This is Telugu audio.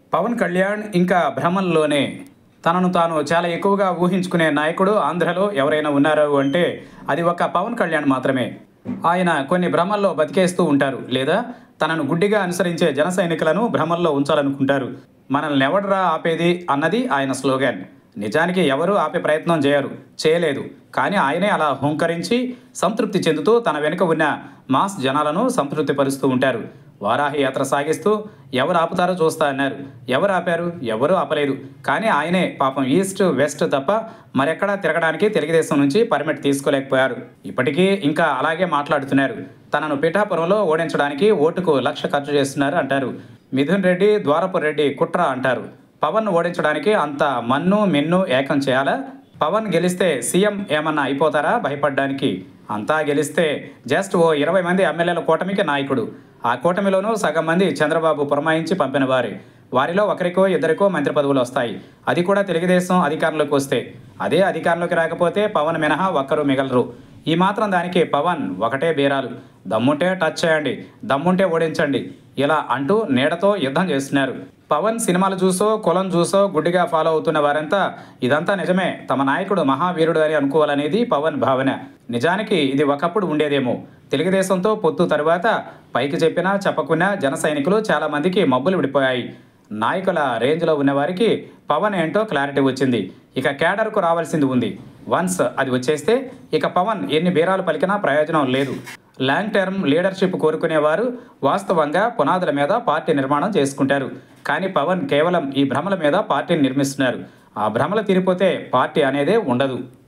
పవన్ కళ్యాణ్ ఇంకా భ్రమల్లోనే. తనను తాను చాలా ఎక్కువగా ఊహించుకునే నాయకుడు ఆంధ్రలో ఎవరైనా ఉన్నారు అంటే అది ఒక పవన్ కళ్యాణ్ మాత్రమే. ఆయన కొన్ని భ్రమల్లో బతికేస్తూ ఉంటారు, లేదా తనను గుడ్డిగా అనుసరించే జన సైనికులను భ్రమల్లో ఉంచాలనుకుంటారు. మనల్ని ఎవడరా ఆపేది అన్నది ఆయన స్లోగాన్. నిజానికి ఎవరూ ఆపే ప్రయత్నం చేయలేదు. కానీ ఆయనే అలా హుంకరించి సంతృప్తి చెందుతూ తన వెనుక ఉన్న మాస్ జనాలను సంతృప్తి పరుస్తూ ఉంటారు. వారాహి యాత్ర సాగిస్తూ ఎవరు ఆపుతారో చూస్తా అన్నారు. ఎవరు ఆపారు? ఎవరూ ఆపలేదు. కానీ ఆయనే పాపం ఈస్ట్ వెస్ట్ తప్ప మరెక్కడా తిరగడానికి తెలుగుదేశం నుంచి పర్మిట్ తీసుకోలేకపోయారు. ఇప్పటికీ ఇంకా అలాగే మాట్లాడుతున్నారు. తనను పిఠాపురంలో ఓడించడానికి ఓటుకు 1,00,000 ఖర్చు చేస్తున్నారు అంటారు. మిథున్ రెడ్డి, ద్వారపు రెడ్డి కుట్ర అంటారు. పవన్ ఓడించడానికి అంత మన్ను మిన్ను ఏకం చేయాలా? పవన్ గెలిస్తే సీఎం ఏమన్నా అయిపోతారా భయపడ్డానికి? అంతా గెలిస్తే జస్ట్ ఓ 20 మంది ఎమ్మెల్యేల కూటమికి నాయకుడు. ఆ కూటమిలోనూ సగం మంది చంద్రబాబు పురమాయించి పంపిన వారే. వారిలో ఒకరికో ఇద్దరికో మంత్రి పదవులు వస్తాయి. అది కూడా తెలుగుదేశం అధికారంలోకి వస్తే. అదే అధికారంలోకి రాకపోతే పవన్ మినహా ఒక్కరు మిగలరు. ఈ మాత్రం దానికి పవన్ ఒకటే బీరాలు. దమ్ముంటే టచ్ చేయండి, దమ్ముంటే ఓడించండి, ఇలా అంటూ నీడతో యుద్ధం చేస్తున్నారు. పవన్ సినిమాలు చూసో కులం చూసో గుడ్డిగా ఫాలో అవుతున్న వారంతా ఇదంతా నిజమే, తమ నాయకుడు మహావీరుడు అని అనుకోవాలనేది పవన్ భావన. నిజానికి ఇది ఒకప్పుడు ఉండేదేమో. తెలుగుదేశంతో పొత్తు తరువాత పైకి చెప్పినా చెప్పకున్నా జన సైనికులు చాలామందికి మబ్బులు విడిపోయాయి. నాయకుల రేంజ్లో ఉన్నవారికి పవన్ ఏంటో క్లారిటీ వచ్చింది. ఇక కేడర్కు రావాల్సింది ఉంది. వన్స్ అది వచ్చేస్తే ఇక పవన్ ఎన్ని బీరాలు పలికినా ప్రయోజనం లేదు. లాంగ్ టర్మ్ లీడర్షిప్ కోరుకునేవారు వాస్తవంగా పునాదుల మీద పార్టీ నిర్మాణం చేసుకుంటారు. కానీ పవన్ కేవలం ఈ భ్రమల మీద పార్టీని నిర్మిస్తున్నారు. ఆ భ్రమలు తీరిపోతే పార్టీ అనేదే ఉండదు.